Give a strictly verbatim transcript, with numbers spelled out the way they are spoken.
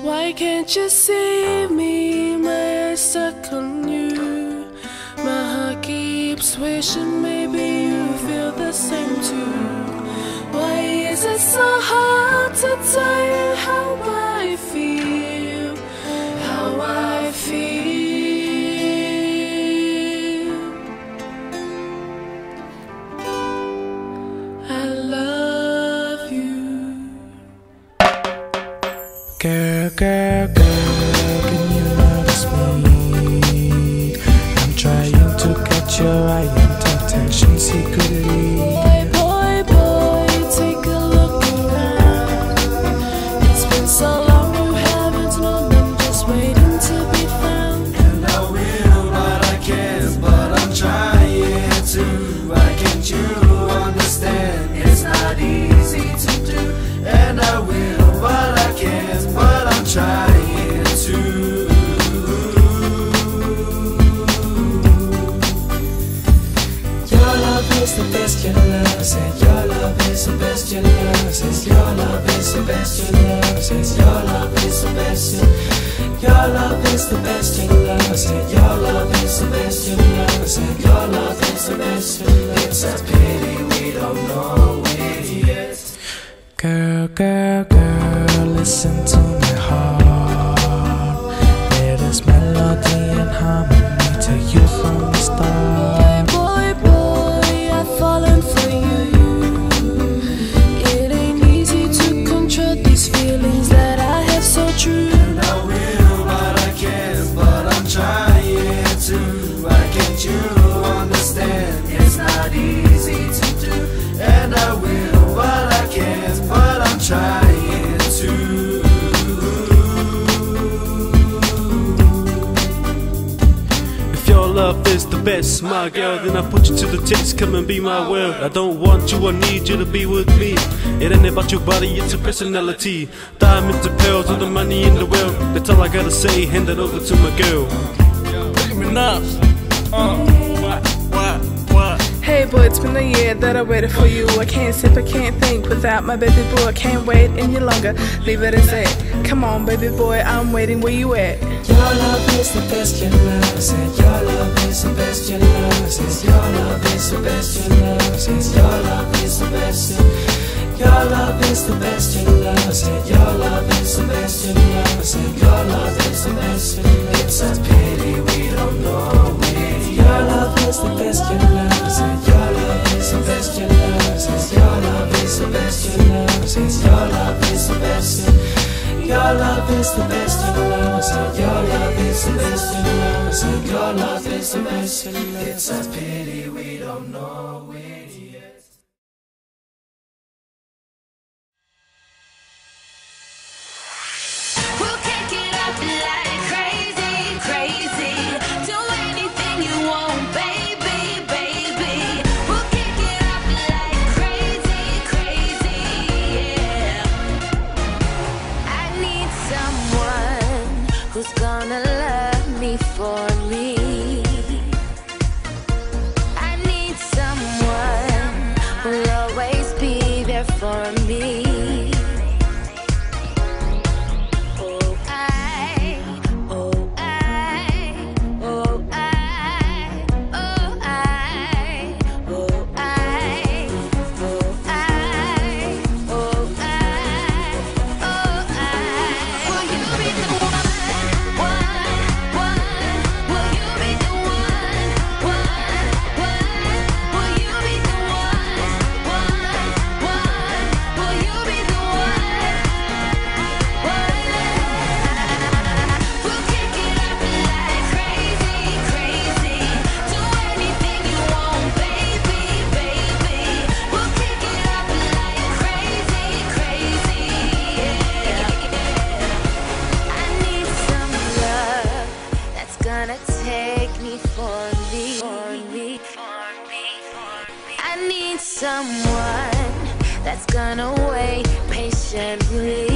Why can't you see me? My eyes stuck on you. My heart keeps wishing maybe you feel the same too. Why is it so hard to tell you how I feel? How I feel. I love you. Girl, girl, girl, can you notice me? I'm trying to catch your eye and attention secretly. Boy, boy, boy, take a look around. It's been so long you haven't known, I'm just waiting to be found. And I will, but I can't, but I'm trying to. Why can't you understand? It's not easy to do. And I will, but I can't, but I'm trying to. Your love is the best your love says. Your love is the best your love says. Your love is the best your love says. Your love is the best. Your love is the best your love says. Your love is the best your love says. Your love is the best. It's a pity we don't know it yet. Girl, girl, girl, listen to my heart. There is melody and harmony to you from the start. Boy, boy, I've fallen for you. It ain't easy to control these feelings that I have so true. And I will, but I can't, but I'm trying to. Why can't you understand? It's not easy to do. And I will, but I can't, but I'm trying to. If your love is the best, my girl, then I put you to the test. Come and be my world. I don't want you, I need you to be with me. It ain't about your body, it's your personality. Diamonds and pearls, all the money in the world. That's all I gotta say, hand it over to my girl. Nicki Minaj. Uh, what, what, what? Hey boy, it's been a year that I waited for you. I can't sip, I can't think without my baby boy. I can't wait any longer, leave it as it. Come on baby boy, I'm waiting, where you at? Your love is the best your love says. Your love is the best your love says. Your love is the best your love says. Your love is the best. Your love is the best your love says. Your love is the best your love says. Your love is the best. It's a pity we don't know it Your love is the best your love says. Your love is the best your love says. Your love is the best your love says. Your love is the best. Your love is the best your love says. Your love is the best your love says. Your love is the best your love. It's a pity we don't know it yet. We'll kick it up like crazy, crazy. Do anything you want, baby, baby. We'll kick it up like crazy, crazy, yeah. I need someone who's gonna love me for me. I need someone who'll always be there for me. Someone that's gonna wait patiently.